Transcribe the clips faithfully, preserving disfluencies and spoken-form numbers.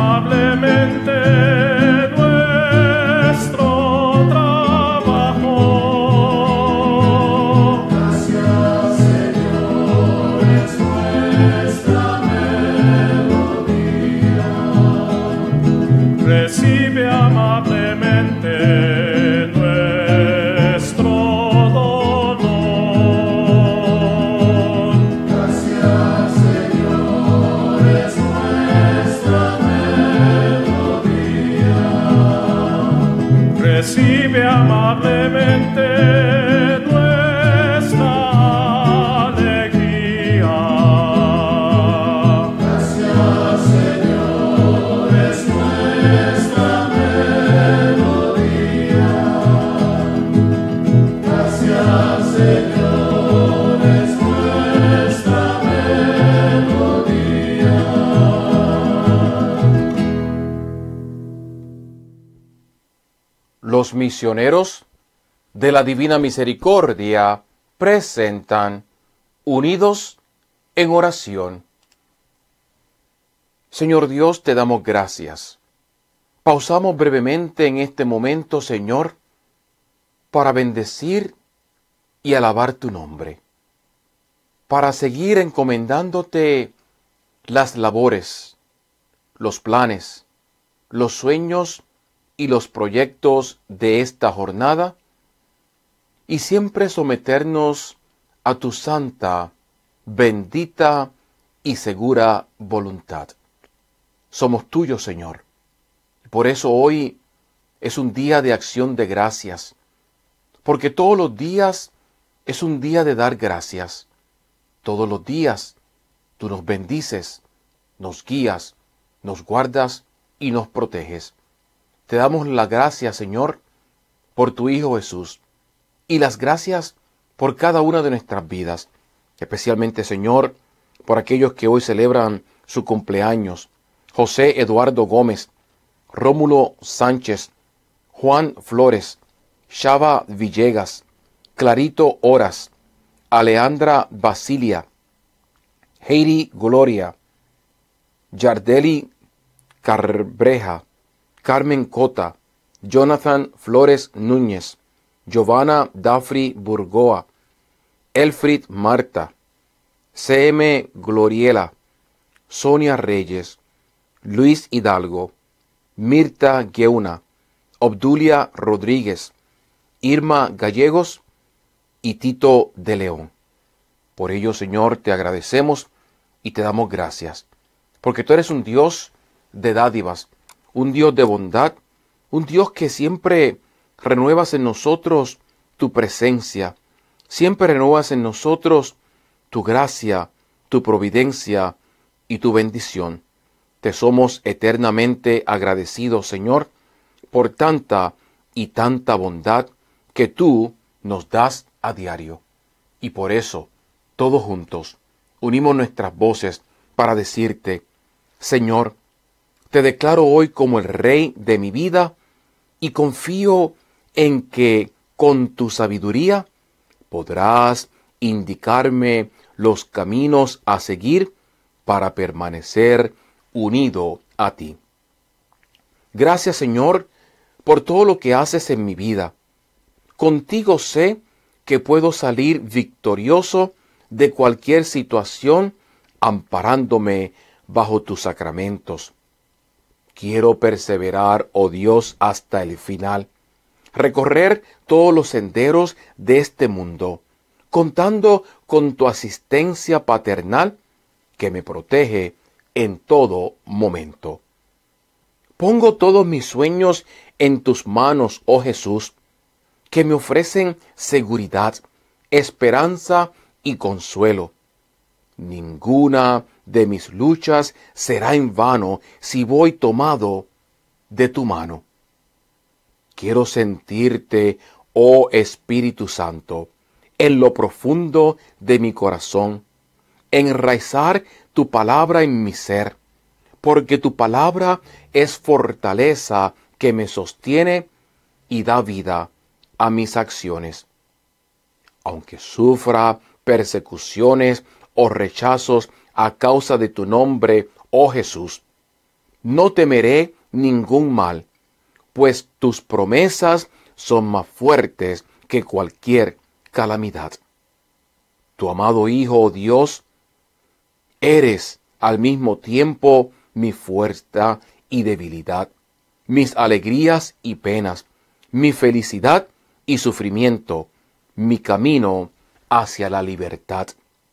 amablemente nuestro trabajo. Gracias, Señor, es nuestra melodía. Recibe amablemente nuestro dolor. Gracias, Señor, es nuestra melodía. Recibe amablemente nuestra alegría. Gracias, Señor, es nuestra melodía. Gracias, Señor, es nuestra melodía. Los misioneros de la Divina Misericordia presentan Unidos en Oración. Señor Dios, te damos gracias. Pausamos brevemente en este momento, Señor, para bendecir y alabar tu nombre, para seguir encomendándote las labores, los planes, los sueños y los proyectos de esta jornada, y siempre someternos a tu santa, bendita y segura voluntad. Somos tuyos, Señor. Por eso hoy es un día de acción de gracias, porque todos los días es un día de dar gracias. Todos los días tú nos bendices, nos guías, nos guardas y nos proteges. Te damos las gracias, Señor, por tu Hijo Jesús, y las gracias por cada una de nuestras vidas, especialmente, Señor, por aquellos que hoy celebran su cumpleaños: José Eduardo Gómez, Rómulo Sánchez, Juan Flores, Shaba Villegas, Clarito Horas, Aleandra Basilia, Heidi Gloria, Yardeli Carbreja, Carmen Cota, Jonathan Flores Núñez, Giovanna Dafri Burgoa, Elfrid Marta, C M Gloriela, Sonia Reyes, Luis Hidalgo, Mirta Geuna, Obdulia Rodríguez, Irma Gallegos y Tito de León. Por ello, Señor, te agradecemos y te damos gracias, porque tú eres un Dios de dádivas, un Dios de bondad, un Dios que siempre renuevas en nosotros tu presencia, siempre renuevas en nosotros tu gracia, tu providencia y tu bendición. Te somos eternamente agradecidos, Señor, por tanta y tanta bondad que tú nos das a diario. Y por eso, todos juntos, unimos nuestras voces para decirte: Señor, te declaro hoy como el Rey de mi vida y confío en que con tu sabiduría podrás indicarme los caminos a seguir para permanecer unido a ti. Gracias, Señor, por todo lo que haces en mi vida. Contigo sé que puedo salir victorioso de cualquier situación amparándome bajo tus sacramentos. Quiero perseverar, oh Dios, hasta el final, recorrer todos los senderos de este mundo, contando con tu asistencia paternal que me protege en todo momento. Pongo todos mis sueños en tus manos, oh Jesús, que me ofrecen seguridad, esperanza y consuelo. Ninguna de mis luchas será en vano si voy tomado de tu mano. Quiero sentirte, oh Espíritu Santo, en lo profundo de mi corazón, enraizar tu palabra en mi ser, porque tu palabra es fortaleza que me sostiene y da vida a mis acciones. Aunque sufra persecuciones o rechazos a causa de tu nombre, oh Jesús, No temeré ningún mal, pues tus promesas son más fuertes que cualquier calamidad. Tu amado Hijo, oh Dios, eres al mismo tiempo mi fuerza y debilidad, mis alegrías y penas, mi felicidad y sufrimiento, mi camino hacia la libertad.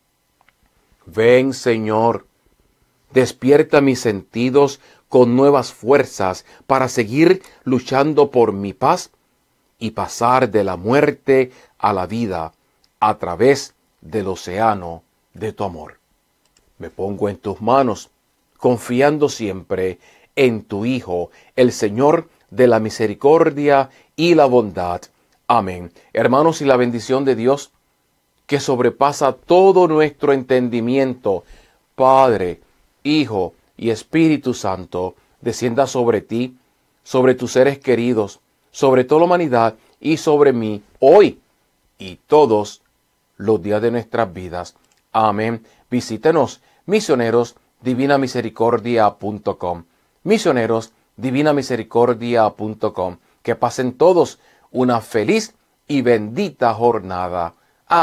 Ven, Señor, despierta mis sentidos con nuevas fuerzas para seguir luchando por mi paz y pasar de la muerte a la vida a través del océano de tu amor. Me pongo en tus manos, confiando siempre en tu Hijo, el Señor de la misericordia y la bondad. Amén. Hermanos, y la bendición de Dios, que sobrepasa todo nuestro entendimiento, Padre, Hijo y Espíritu Santo, descienda sobre ti, sobre tus seres queridos, sobre toda la humanidad y sobre mí, hoy y todos los días de nuestras vidas. Amén. Visítenos, misioneros divina misericordia punto com. Misioneros divina misericordia punto com. Que pasen todos una feliz y bendita jornada.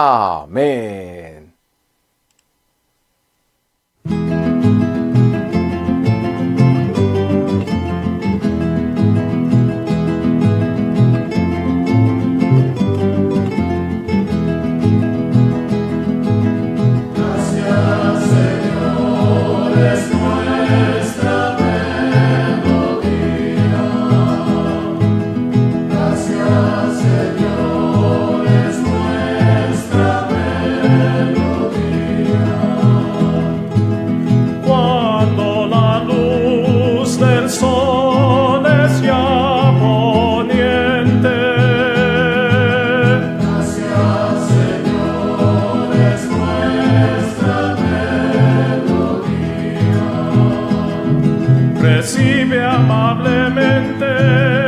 Amén. Recibe amablemente